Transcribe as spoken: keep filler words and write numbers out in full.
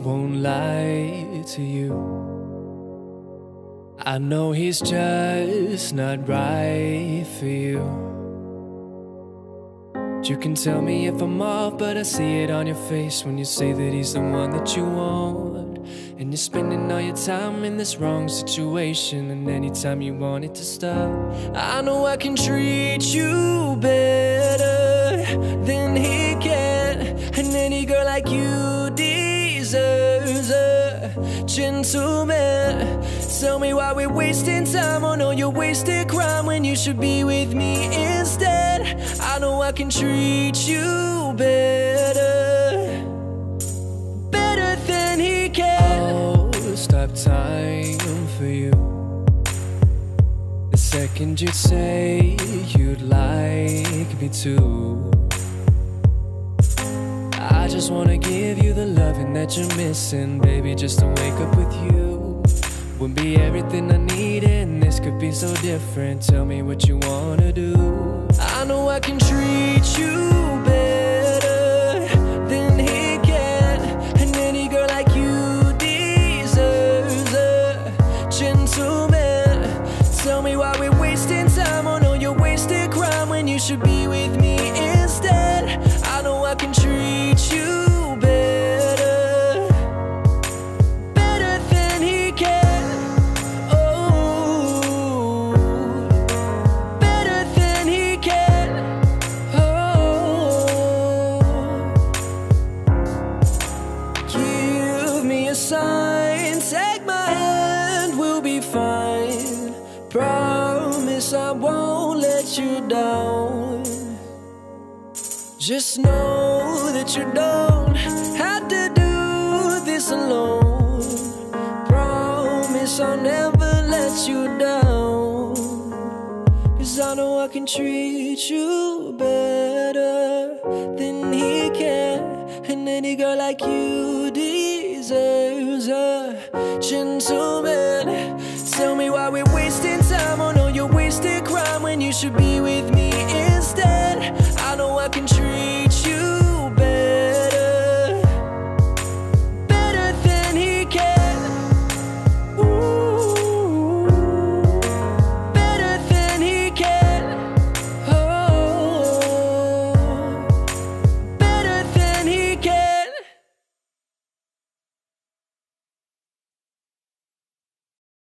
won't lie to you. I know he's just not right for you. You can tell me if I'm off, but I see it on your face when you say that he's the one that you want. And you're spending all your time in this wrong situation, and anytime you want it to stop, I know I can treat you better than he can. And any girl like you deserves a gentleman. Tell me why we're wasting time on all your wasted crime when you should be with me instead. I know I can treat you better, better than he can. Oh, stop time for you. The second you'd say you'd like me to, I just wanna give you the loving that you're missing, baby. Just to wake up with you would be everything I need, and this could be so different. Tell me what you wanna do. I know I can treat you better than he can. And any girl like you deserves a gentleman. Tell me why we're wasting time on all your wasted crime when you should be with me instead. I know I can treat you better, better than he can. Oh, better than he can. Oh, give me a sign, take my hand, we'll be fine. Promise I won't let you down. Just know that you don't have to do this alone. Promise I'll never let you down. Cause I know I can treat you better than he can. And any girl like you deserves a